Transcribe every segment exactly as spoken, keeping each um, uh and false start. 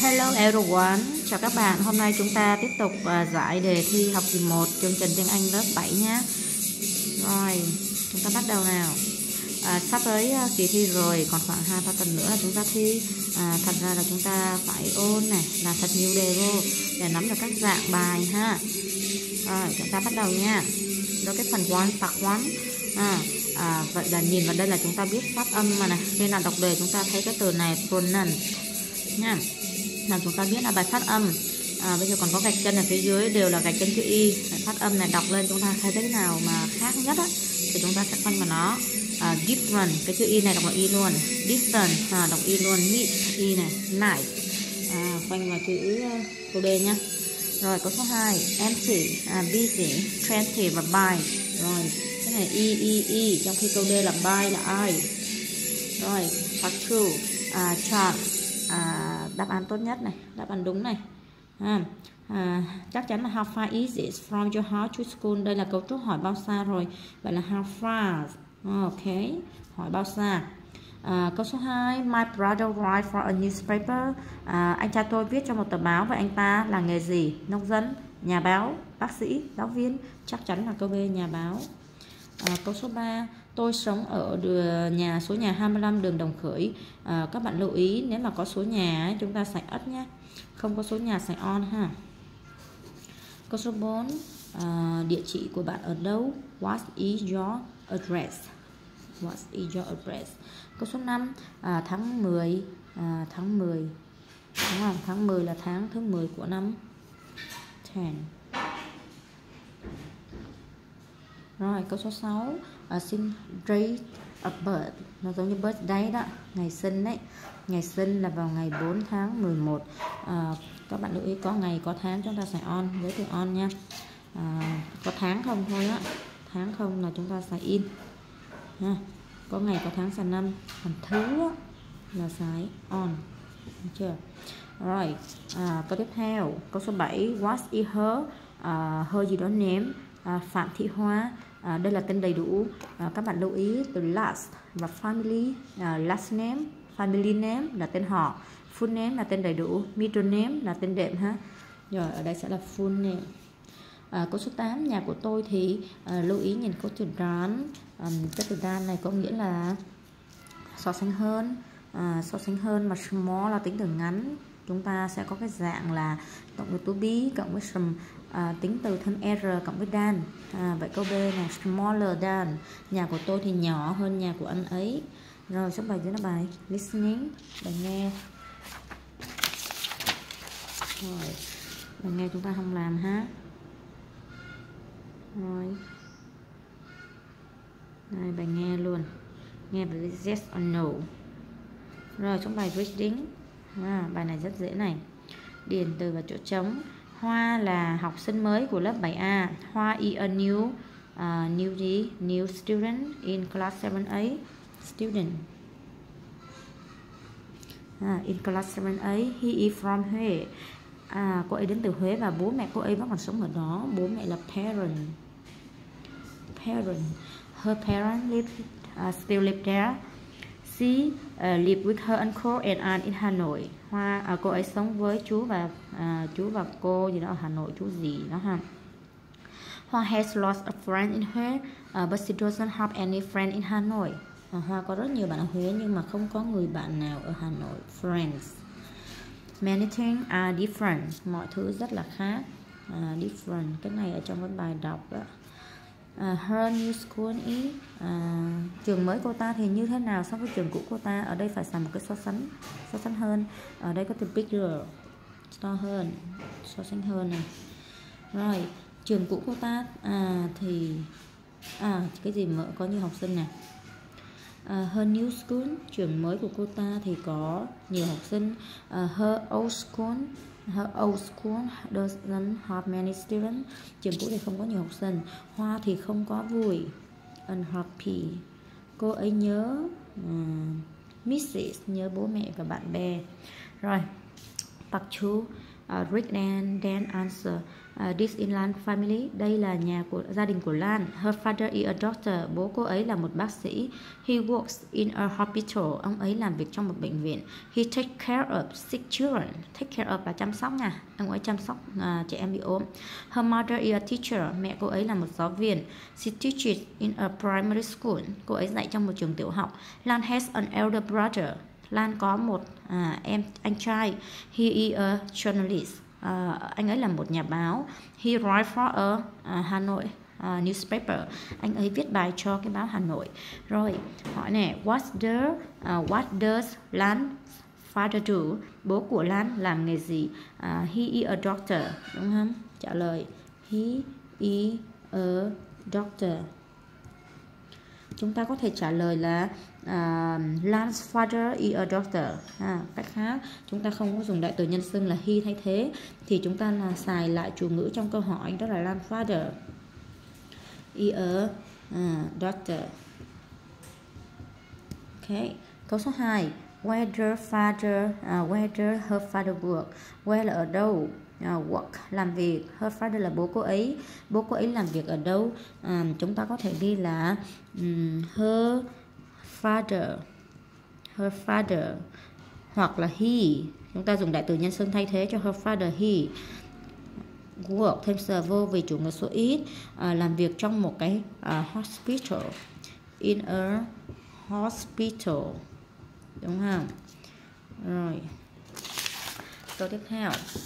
Hello everyone, chào các bạn. Hôm nay chúng ta tiếp tục uh, giải đề thi học kỳ một chương trình tiếng Anh lớp bảy nhé. Rồi, chúng ta bắt đầu nào. À, sắp tới uh, kỳ thi rồi, còn khoảng hai ba tuần nữa là chúng ta thi. À, thật ra là chúng ta phải ôn này, làm thật nhiều đề vô để nắm được các dạng bài ha. Rồi, chúng ta bắt đầu nha. Đó cái phần one, part one. À, à, vậy là nhìn vào đây là chúng ta biết phát âm mà này. Khi nào đọc đề chúng ta thấy cái từ này pronounce nha. Là chúng ta biết là bài phát âm. À, bây giờ còn có gạch chân ở phía dưới đều là gạch chân chữ y. Phát âm này đọc lên chúng ta thấy cái nào mà khác nhất á, thì chúng ta sẽ khoanh vào nó. À, different, cái chữ y này đọc là y luôn. Distant, à, đọc y luôn. Meet, y này. Night, à, khoanh vào chữ uh, câu D nhá. Rồi câu số hai, empty, à, busy, twenty và buy. Rồi cái này y y y, trong khi câu D là buy là I. Rồi part two, à, chart, à, đáp án tốt nhất này, đáp án đúng này. À, à, chắc chắn là how far is it from your house to school. Đây là cấu trúc hỏi bao xa rồi. Vậy là how far. Ok, hỏi bao xa. À, câu số hai, my brother write for a newspaper. À, anh trai tôi viết cho một tờ báo. Và anh ta là nghề gì? Nông dân, nhà báo, bác sĩ, giáo viên. Chắc chắn là câu B, nhà báo. À, câu số ba, tôi sống ở đường, nhà số nhà hai mươi lăm đường Đồng Khởi. À, các bạn lưu ý nếu mà có số nhà ấy, chúng ta xài ất nhé, không có số nhà xài on ha. Câu số bốn, à, địa chỉ của bạn ở đâu? What is your address? What is your address? Câu số năm, à, tháng mười, à, tháng mười, đúng không? Tháng mười là tháng thứ mười của năm. ten. Rồi câu số sáu, uh, xin date a birth, nó giống như birthday đó, ngày sinh đấy. Ngày sinh là vào ngày bốn tháng mười một. uh, Các bạn lưu ý có ngày có tháng chúng ta xài on, giới thiệu on nha. uh, Có tháng không thôi á, tháng không là chúng ta xài in ha. Có ngày có tháng xài năm, còn thứ là xài on, được chưa? Rồi uh, câu tiếp theo, câu số bảy, what is her, uh, her gì đó name. À, Phạm Thị Hoa, à, đây là tên đầy đủ. À, các bạn lưu ý từ last và family, à, last name, family name là tên họ, full name là tên đầy đủ, middle name là tên đệm ha. Rồi ở đây sẽ là full name. À, câu số tám, nhà của tôi thì à, lưu ý nhìn câu từ dan. À, cái từ dan này có nghĩa là so sánh hơn, à, so sánh hơn, mà small là tính từ ngắn. Chúng ta sẽ có cái dạng là cộng với to be cộng với some, à, tính từ thêm r cộng với than. À, vậy câu B là smaller than, nhà của tôi thì nhỏ hơn nhà của anh ấy. Rồi số bài dưới là bài listening, bài nghe. Rồi bài nghe chúng ta không làm ha. Rồi đây, bài nghe luôn, nghe với yes or no. Rồi trong bài reading, à, bài này rất dễ này, điền từ vào chỗ trống. Hoa là học sinh mới của lớp bảy A. Hoa is a new, uh, new gì? New student in class seven A. Student. À, in class seven A. He is from Huế. À, cô ấy đến từ Huế và bố mẹ cô ấy vẫn còn sống ở đó. Bố mẹ là parent. Parent. Her parents live, uh, still live there. She uh, live with her uncle and aunt in Hanoi. Hoa, à, cô ấy sống với chú và à, chú và cô gì đó ở Hà Nội, chú gì đó ha. Hoa has lost a friend in Huế, uh, but she doesn't have any friend in Hanoi. À, Hoa có rất nhiều bạn ở Huế nhưng mà không có người bạn nào ở Hà Nội. Friends. Many things are different. Mọi thứ rất là khác. Uh, different. Cái này ở trong cái bài đọc đó. Uh, her new school is, uh, trường mới cô ta thì như thế nào so với trường cũ cô ta. Ở đây phải xài một cái so sánh, so sánh hơn. Ở đây có từ bigger, to hơn, so sánh hơn này. Rồi trường cũ cô ta à, thì à, cái gì mà có nhiều học sinh này. Uh, her new school, trường mới của cô ta thì có nhiều học sinh. uh, Her old school, her old school doesn't have many students, trường cũ thì không có nhiều học sinh. Hoa thì không có vui, unhappy. Cô ấy nhớ uh, misses, nhớ bố mẹ và bạn bè. Rồi part two, uh, uh, Rick and Dan answer. Uh, this in Lan family. Đây là nhà của gia đình của Lan. Her father is a doctor. Bố cô ấy là một bác sĩ. He works in a hospital. Ông ấy làm việc trong một bệnh viện. He take care of sick children. Take care of là chăm sóc nha. Ông ấy chăm sóc uh, trẻ em bị ốm. Her mother is a teacher. Mẹ cô ấy là một giáo viên. She teaches in a primary school. Cô ấy dạy trong một trường tiểu học. Lan has an elder brother. Lan có một à, em anh trai. He is a journalist. À, anh ấy là một nhà báo. He write for a uh, Hà Nội uh, newspaper. Anh ấy viết bài cho cái báo Hà Nội. Rồi hỏi nè, what the uh, what does Lan father do? Bố của Lan làm nghề gì? Uh, he is a doctor, đúng không? Trả lời he is a doctor. Chúng ta có thể trả lời là uh, Lan's father is a doctor. À, cách khác, chúng ta không có dùng đại từ nhân xưng là he thay thế, thì chúng ta là xài lại chủ ngữ trong câu hỏi, đó là Lan's father is a uh, doctor. Ok, câu số hai. Whether father, uh, whether her father work. Where là ở đâu, uh, work làm việc. Her father là bố cô ấy. Bố cô ấy làm việc ở đâu? Um, chúng ta có thể ghi là um, her father, her father, hoặc là he. Chúng ta dùng đại từ nhân xưng thay thế cho her father, he. Work thêm sờ vô vì chủ ngữ số ít. Uh, làm việc trong một cái uh, hospital. In a hospital, đúng không? Rồi, câu tiếp theo.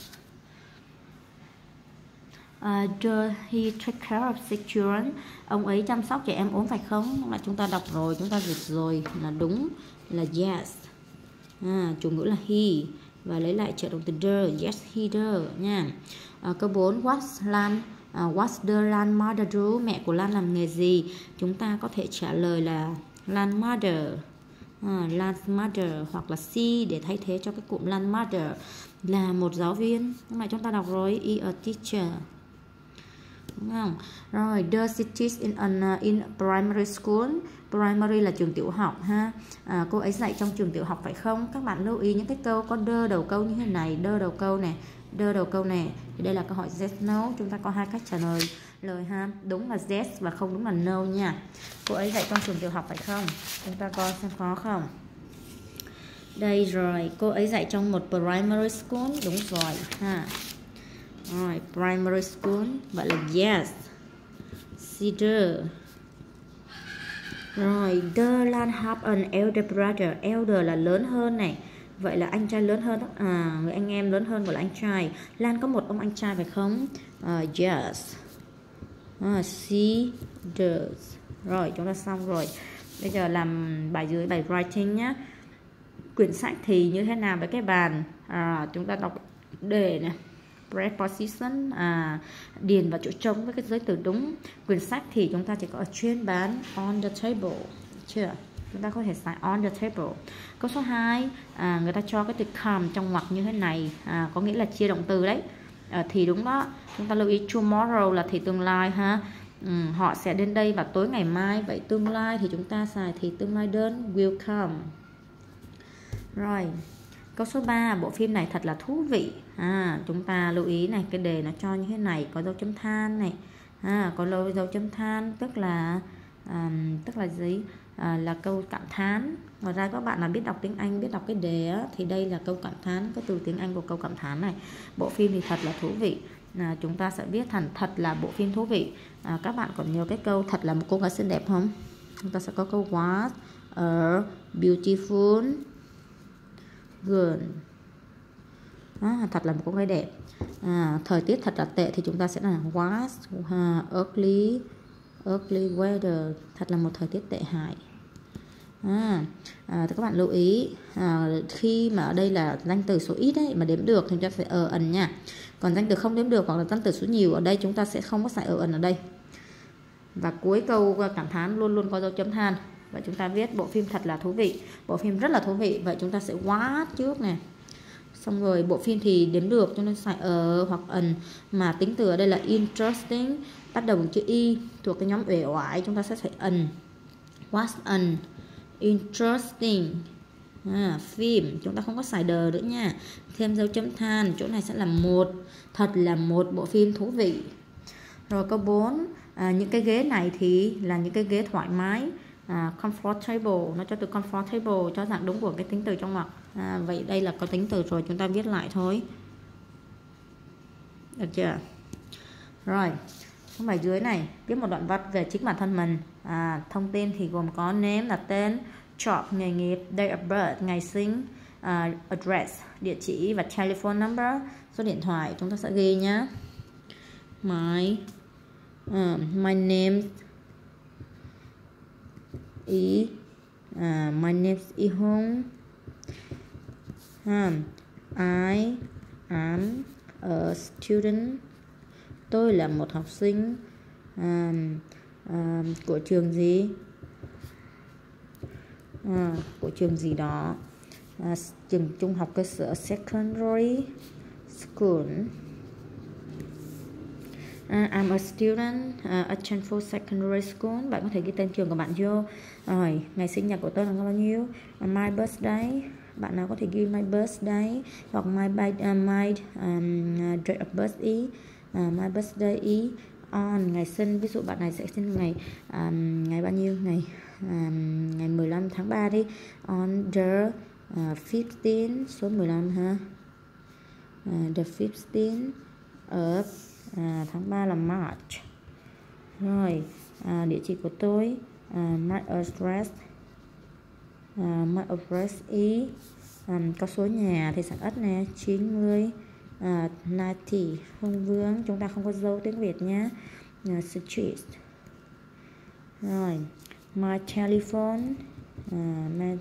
Uh, does he take care of sick children? Ông ấy chăm sóc trẻ em ốm phải không? Mà chúng ta đọc rồi, chúng ta dịch rồi là đúng, là yes. À, chủ ngữ là he và lấy lại trợ động từ does. Yes, he does nha. Uh, câu bốn. What's Lan? Uh, what's the Lan mother do? Mẹ của Lan làm nghề gì? Chúng ta có thể trả lời là Lan mother. À, Lan's mother hoặc là she để thay thế cho cái cụm Lan mother là một giáo viên. Nhưng mà chúng ta đọc rồi, is a teacher, đúng không? Rồi, does she teach in an uh, in primary school? Primary là trường tiểu học ha. À, cô ấy dạy trong trường tiểu học phải không? Các bạn lưu ý những cái câu có đơ đầu câu như thế này, đơ đầu câu này, đơ đầu câu này. Thì đây là câu hỏi yes no. Chúng ta có hai cách trả lời lời ha. Đúng là yes và không đúng là no nha. Cô ấy dạy trong trường tiểu học phải không? Chúng ta coi xem có không. Đây rồi, cô ấy dạy trong một primary school. Đúng rồi ha. Rồi, primary school. Vậy là yes, she does. Rồi, the Lan have an elder brother. Elder là lớn hơn này. Vậy là anh trai lớn hơn. À, người anh em lớn hơn gọi là anh trai. Lan có một ông anh trai phải không? Uh, yes, uh, she does. Rồi, chúng ta xong rồi. Bây giờ làm bài dưới, bài writing nhé. Quyển sách thì như thế nào với cái bàn? À, chúng ta đọc đề này, preposition, à, điền vào chỗ trống với cái giới từ đúng. Quyển sách thì chúng ta chỉ có ở trên bàn, on the table, chưa? Chúng ta có thể xài on the table. Câu số hai, à, người ta cho cái từ come trong ngoặc như thế này, à, có nghĩa là chia động từ đấy. À, thì đúng đó. Chúng ta lưu ý tomorrow là thì tương lai ha. Ừ, họ sẽ đến đây vào tối ngày mai. Vậy tương lai thì chúng ta xài thì tương lai đơn, will come. Rồi, câu số ba, bộ phim này thật là thú vị. À, chúng ta lưu ý này, cái đề nó cho như thế này, có dấu chấm than này. À, có lâu dấu chấm than tức là um, tức là gì? À, là câu cảm thán. Ngoài ra các bạn nào biết đọc tiếng Anh, biết đọc cái đề á, thì đây là câu cảm thán, có từ tiếng Anh của câu cảm thán này. Bộ phim thì thật là thú vị. À, chúng ta sẽ viết thành thật là bộ phim thú vị. À, các bạn còn nhớ cái câu thật là một cô gái xinh đẹp không? Chúng ta sẽ có câu was a beautiful girl. À, thật là một cô gái đẹp. À, thời tiết thật là tệ thì chúng ta sẽ là was uh, ugly ugly weather. Thật là một thời tiết tệ hại. À, à, các bạn lưu ý, à, khi mà ở đây là danh từ số ít ấy, mà đếm được thì chúng ta phải ở ẩn nha. Còn danh từ không đếm được hoặc là danh từ số nhiều ở đây chúng ta sẽ không có xài ở ẩn ở đây. Và cuối câu cảm thán luôn luôn có dấu chấm than. Vậy chúng ta viết bộ phim thật là thú vị, bộ phim rất là thú vị. Vậy chúng ta sẽ what trước này. Xong rồi bộ phim thì đếm được cho nên xài ở hoặc ẩn. Mà tính từ ở đây là interesting, bắt đầu bằng chữ y, thuộc cái nhóm uể oải, chúng ta sẽ phải ẩn. What's an interesting À, phim chúng ta không có xài đờ nữa nha, thêm dấu chấm than, chỗ này sẽ là một, thật là một bộ phim thú vị. Rồi câu bốn, à, những cái ghế này thì là những cái ghế thoải mái, à, comfortable, nó cho từ comfortable cho dạng đúng của cái tính từ trong ngoặc. À, vậy đây là có tính từ rồi, chúng ta viết lại thôi, được chưa? Rồi câu bài dưới này viết một đoạn văn về chính bản thân mình. À, thông tin thì gồm có name là tên, job nghề nghiệp, date of birth ngày sinh, uh, address địa chỉ và telephone number số điện thoại. Chúng ta sẽ ghi nhé. My uh, my name is uh, my name is Y Hung. Um, I am a student. Tôi là một học sinh um, um, của trường gì? À, của trường gì đó, à, trường trung học cơ sở secondary school. uh, I'm a student uh, at Chenford Secondary School. Bạn có thể ghi tên trường của bạn vô. Rồi ngày sinh nhật của tôi là bao nhiêu? uh, My birthday. Bạn nào có thể ghi my birthday hoặc my by, uh, my um, date of birth is uh, my birthday is on, ngày sinh. Ví dụ bạn này sẽ sinh ngày um, ngày bao nhiêu, ngày um, ngày mười lăm tháng ba đi, on the uh, fifteen, số mười lăm ha, uh, the fifteen of uh, tháng ba là March. Rồi uh, địa chỉ của tôi, uh, my address uh, my address is um, có số nhà thì sẵn ất nè, chín mươi uh, ninety, không vướng, chúng ta không có dấu tiếng Việt nhé. uh, street. Rồi my telephone uh, my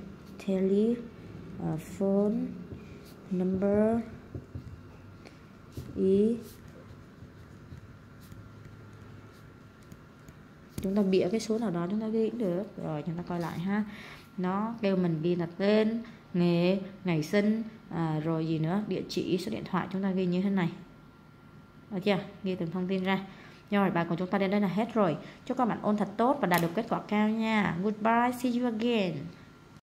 telephone number is, chúng ta bịa cái số nào đó chúng ta ghi cũng được. Rồi chúng ta coi lại ha, nó kêu mình ghi là tên, nghề, ngày sinh, à, rồi gì nữa, địa chỉ, số điện thoại, chúng ta ghi như thế này, được chưa? Ghi từng thông tin ra. Rồi bài của chúng ta đến đây là hết rồi. Chúc các bạn ôn thật tốt và đạt được kết quả cao nha. Goodbye, see you again.